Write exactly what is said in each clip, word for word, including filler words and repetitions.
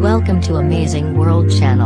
Welcome to Amazing World Channel.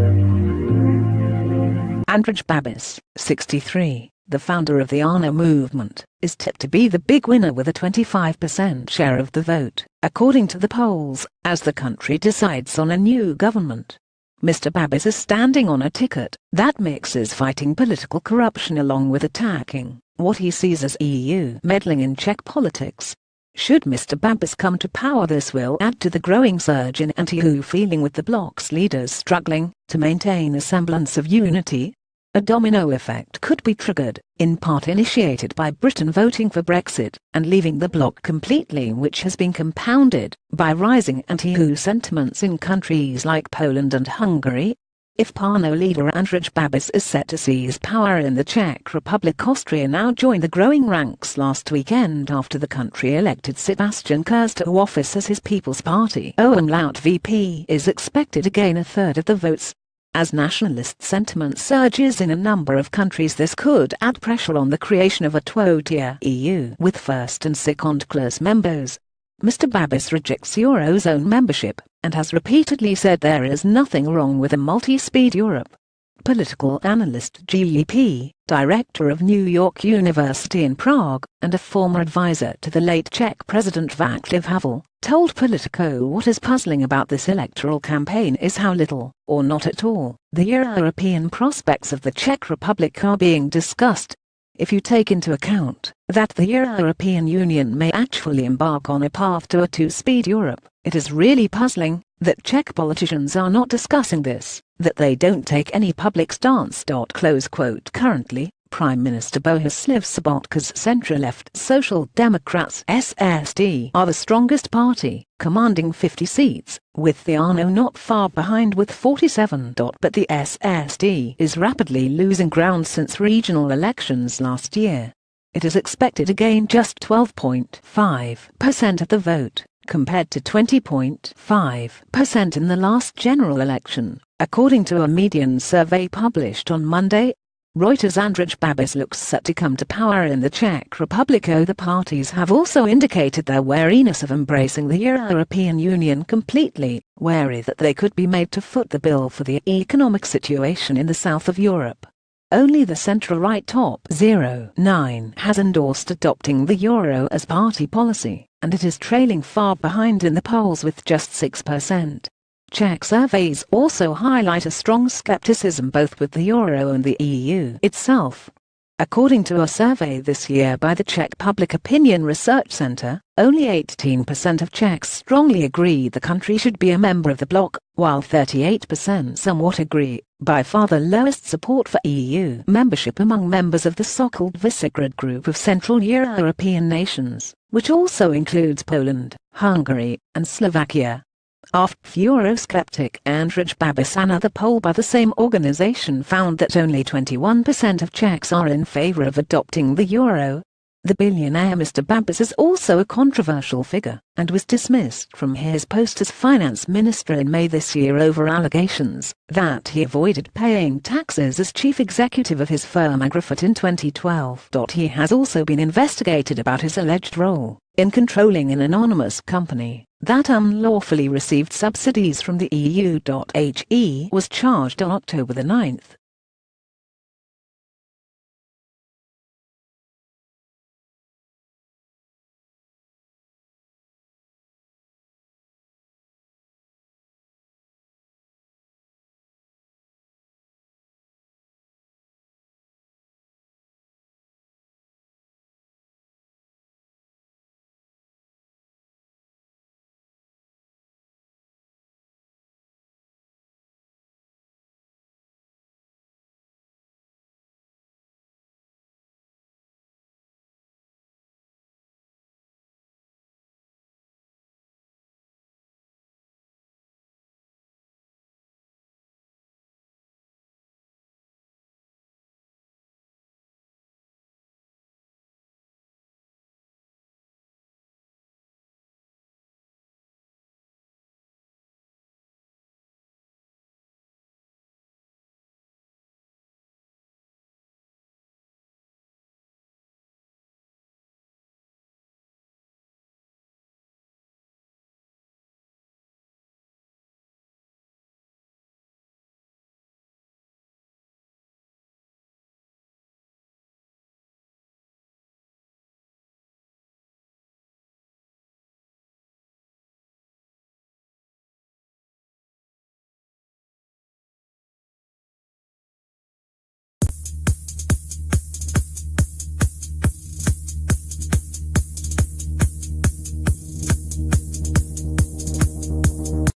Andrej Babiš, sixty-three, the founder of the ANO movement, is tipped to be the big winner with a twenty-five percent share of the vote, according to the polls, as the country decides on a new government. Mr Babiš is standing on a ticket that mixes fighting political corruption along with attacking what he sees as E U meddling in Czech politics. Should Mr Babiš come to power, this will add to the growing surge in anti-E U feeling, with the bloc's leaders struggling to maintain a semblance of unity. A domino effect could be triggered, in part initiated by Britain voting for Brexit and leaving the bloc completely, which has been compounded by rising anti-E U sentiments in countries like Poland and Hungary. If P A N O leader Andrej Babiš is set to seize power in the Czech Republic, Austria now joined the growing ranks last weekend after the country elected Sebastian Kurz to office as his People's Party. O umlaut V P is expected to gain a third of the votes. As nationalist sentiment surges in a number of countries, this could add pressure on the creation of a two-tier E U with first and second-class members. Mr Babiš rejects Eurozone membership and has repeatedly said there is nothing wrong with a multi-speed Europe. Political analyst G E P, director of New York University in Prague, and a former advisor to the late Czech President Václav Havel, told Politico what is puzzling about this electoral campaign is how little, or not at all, the European prospects of the Czech Republic are being discussed. If you take into account that the European Union may actually embark on a path to a two-speed Europe, it is really puzzling that Czech politicians are not discussing this, that they don't take any public stance. Close quote. Currently, Prime Minister Bohuslav Sobotka's centre-left Social Democrats S S D are the strongest party, commanding fifty seats, with the ANO not far behind with forty-seven. But the S S D is rapidly losing ground since regional elections last year. It is expected to gain just twelve point five percent of the vote, compared to twenty point five percent in the last general election, according to a median survey published on Monday. Reuters' Andrej Babiš looks set to come to power in the Czech Republic. The parties have also indicated their wariness of embracing the European Union completely, wary that they could be made to foot the bill for the economic situation in the south of Europe. Only the centre-right top zero nine has endorsed adopting the euro as party policy, and it is trailing far behind in the polls with just six percent. Czech surveys also highlight a strong skepticism both with the euro and the E U itself. According to a survey this year by the Czech Public Opinion Research Centre, only eighteen percent of Czechs strongly agree the country should be a member of the bloc, while thirty-eight percent somewhat agree, by far the lowest support for E U membership among members of the so-called Visegrad group of Central European nations, which also includes Poland, Hungary, and Slovakia. After eurosceptic Andrej Babiš, another poll by the same organization found that only twenty-one percent of Czechs are in favor of adopting the euro. The billionaire Mr Babiš is also a controversial figure, and was dismissed from his post as finance minister in May this year over allegations that he avoided paying taxes as chief executive of his firm Agrofert in twenty twelve. He has also been investigated about his alleged role in controlling an anonymous company that unlawfully received subsidies from the E U. He was charged on October the ninth